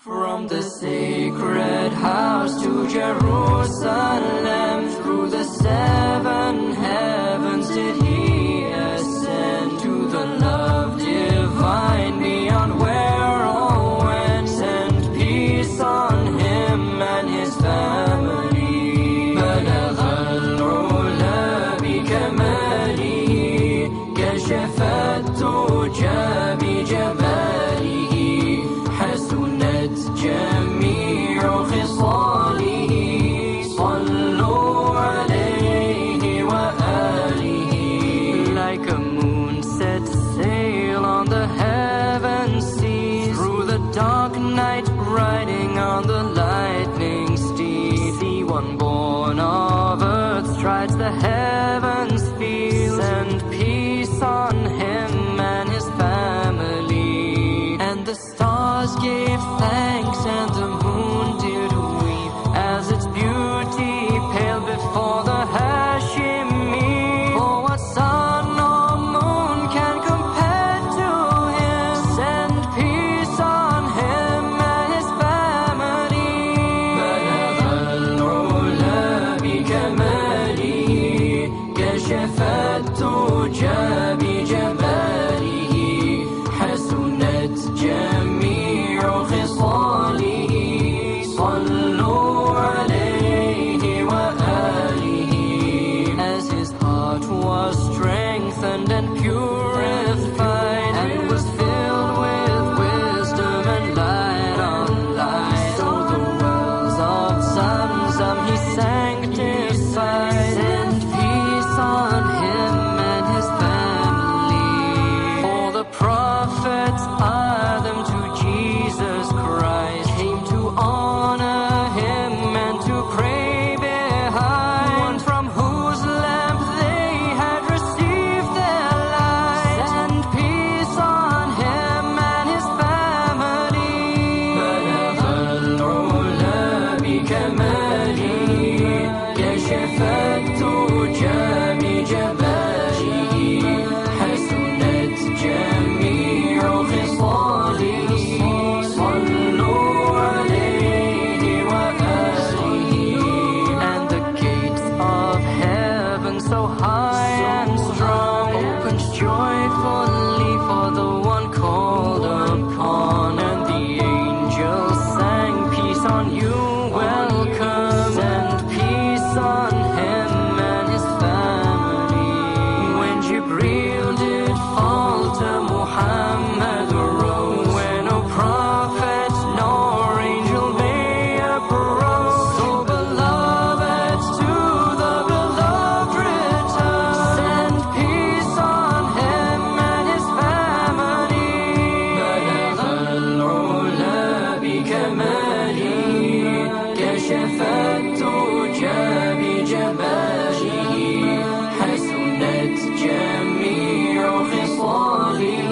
From the sacred house to Jerusalem, through the 7 heavens did he ascend, to the love divine beyond where all went. Send peace on him and his family. بلغ العلا بكماله، كشف الدجى بجماله، حسنت جميع خصاله. صلوا عليه وآله. Like a moon set sail on the heaven seas, through the dark night riding on the lightning steed. The one born of earth strides the heavens field. Send peace on him and his family. And the stars gave thanks and the moon did weep, as its beauty paled before the Hashimi. For what sun or moon can compare to him? Send peace on him and his family. بلغ العلا بكماله، كشف الدجى بجماله، حسنت جميع خصاله. صلوا عليه وآله. As his heart was strengthened and purified, and was filled with wisdom and light on light, so the wells of Zamzam he sanctified. Send peace on him and his family. For the prophets Adam to Jesus Christ came to honor him and to pray behind, one from whose lamp they had received their light. Send peace on him and his family. بلغ العلا بكماله، كشف الدجى بجماله، حسنت جميع خصاله. صلوا عليه وآله. And the gates of heaven, so high and strong, opened joyfully for the one called upon. And the angels sang, peace on you, welcome. Send peace on him and his family. When Jibreel did falter, Muhammad rose, where no prophet nor angel may approach. So beloved to the beloved return. Send peace on him and his family. بلغ العلا بكماله، كشف الدجى بجماله، حسنت جميع خصاله.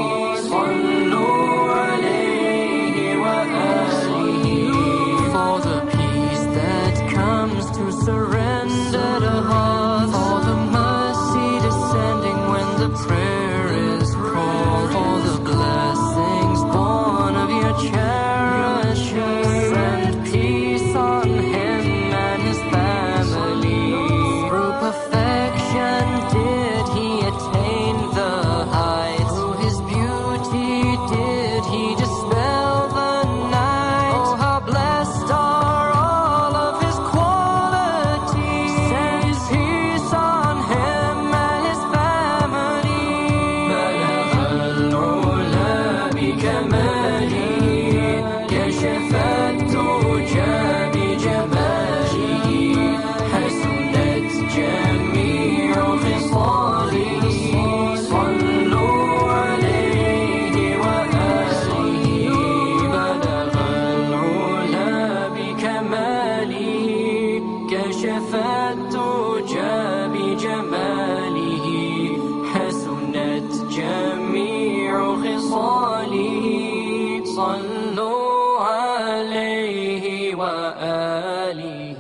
صلوا عليه وآله. For the peace that comes to surrendered hearts, for the mercy descending when the prayer is called, for the blessings born of your charity. Send peace on him and his family. Through perfection did he attain the heights, through his beauty did he dispel the night. Oh, how blessed are all of his qualities. Send peace on him and his family. بلغ العلا بكماله، كشف الدجى بجماله، حسنت جميع خصاله. صلوا عليه وآله. بلغ العلا بكماله، كشف الدجى بجماله، حسنت جميع خصاله. صلوا عليه وآله.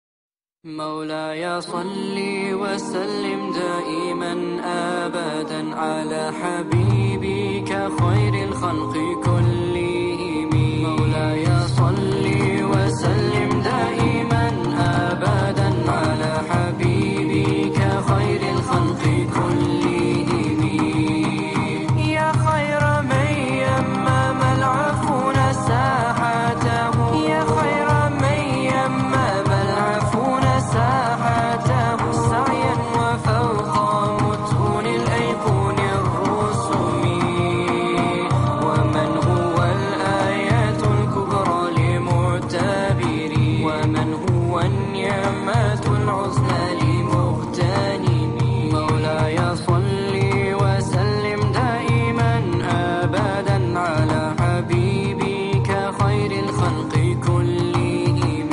مولاي صل وسلم دائما أبدا على حبيبك خير الخلق كلهم. مولاي صل وسلم دائما أبدا على حبيبك خير الخلق كلهم. يا خير من يمم العفون ساحته، يا خير من يمم العفون ساحته، سعيا وفوق متون الأيقون الرسم. ومن هو الآيات الكبرى لمعتبري، ومن هو النعمات العظمى لمغتنم. مولاي صل وسلم دائما أبدا على حبيبك خير الخلق كلهم.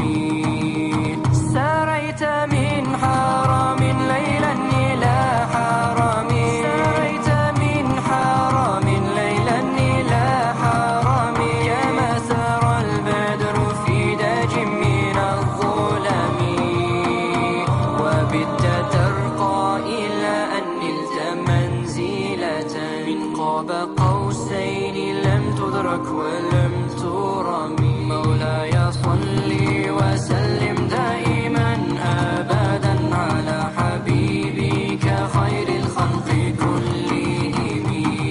سريت من حرم ليلا إلى حرم، سريت من حرم ليلا إلى حرم، كما سرى البدر في داج من الظلم. وبت ترقى إلى أن نلت منزلة من قاب قوسين لم تدرك ولم ترم. مولاي صل وسلم دائما أبدا على حبيبك خير الخلق كلهم.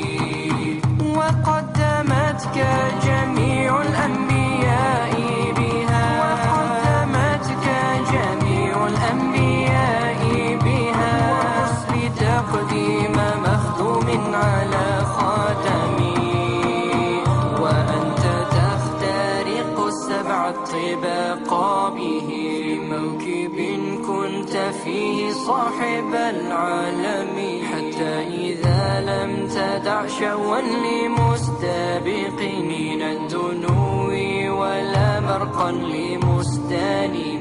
وقدمتك جميع الأنبياء بها، وقدمتك جميع الأنبياء بها، وحسن تقديم مخدوم على خاتمي. وأنت تخترق السبع الطباق به، موكب كنت فيه صاحب العالم. حتى إذا لم تدع شوا لمستبق من الدنو ولا مرقا لمستلم،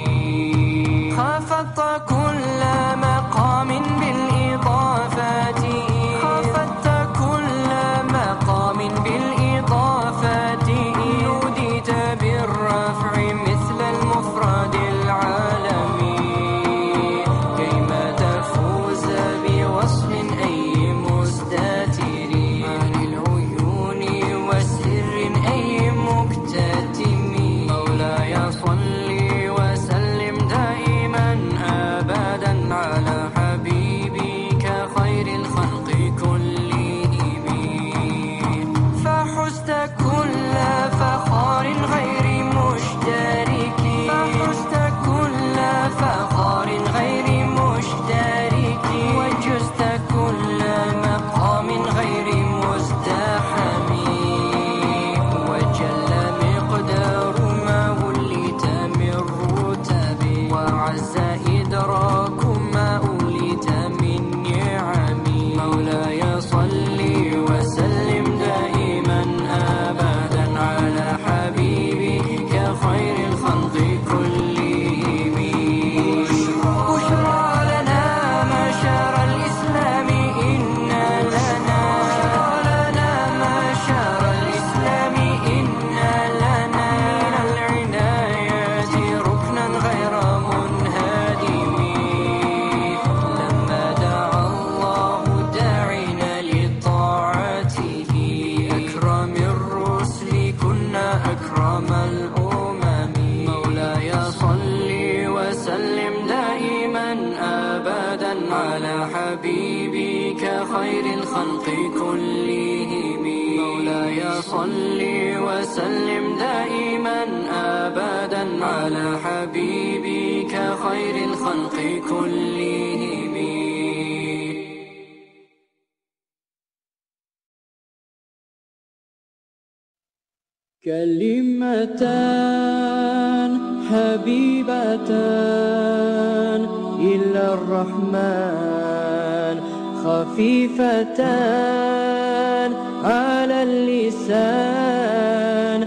خفضت كل مقام بالإضافات، خفضت كل مقام بالإضافات، نوديت بالرفع مثل المفرد العالمي، كيما تفوز بوصف أي مستتر عن العيون وسر أي مكتتم. مولاي صل وسلم دائما أبدا على حبيبك خير الخلق كلهم. فحزت كل فخار غير مشترك، فحزت كل فخار غير مشترك، وجزت كل مقام غير مزدحم. وجل مقدار ما وليت من رتب، وعز إدراك ما أوليت من نعم. مولاي صل وسلم دائما أبدا على حبيبك خير الخلق كلهم. بشرى لنا معشر الإسلام إن لنا، بشرى لنا معشر الإسلام إن لنا من العنايات ركنا غير منهدم. لما دعا الله داعنا لطاعته، أكرم الرسل كنا أكرم الأمم. مولاي صل وسلم دائما أبدا على حبيبك خير الخلق كلهم. مولاي صل وسلم دائما أبدا على حبيبك خير الخلق كلهم. كلمتان حبيبتان إلى الرحمن، خفيفتان على اللسان،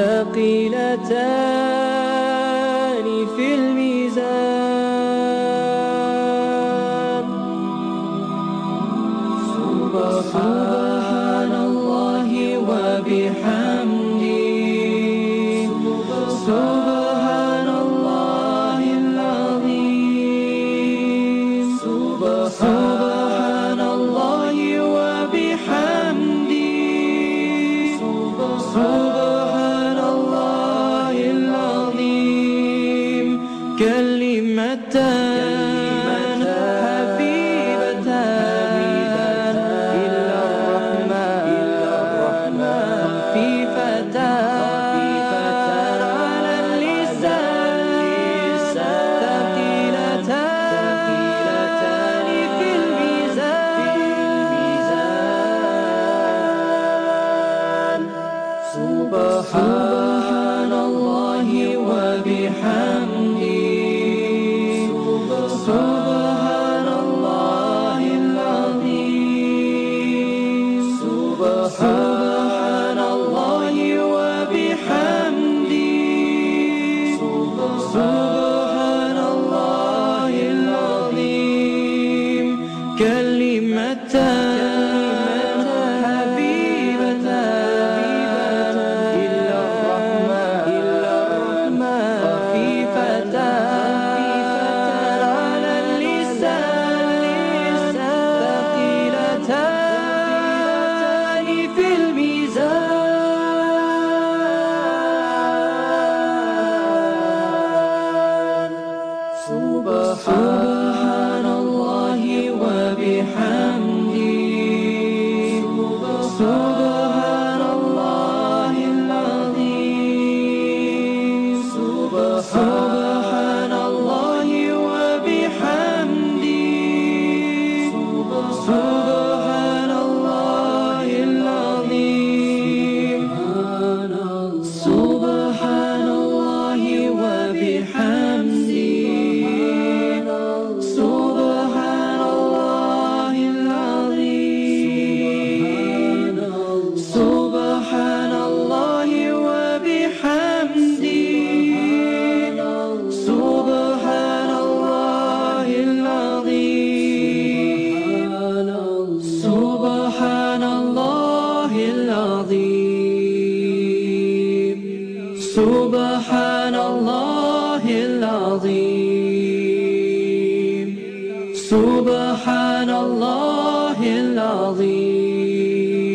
ثقيلتان في الميزان. سبحان الله وبحمده، سبحان الله العظيم، سبحان الله حبيبة إلا الرحمن خفيفة على اللسان ثقيلتان في الميزان. سبحان الله وبحمده سبحان الله العظيم. سبحان الله وبحمده سبحان الله العظيم. سبحان الله وبحمده سبحان الله العظيم. سبحان الله وبحمده سبحان الله العظيم. سبحان الله العظيم. سبحان الله العظيم. سبحان الله العظيم.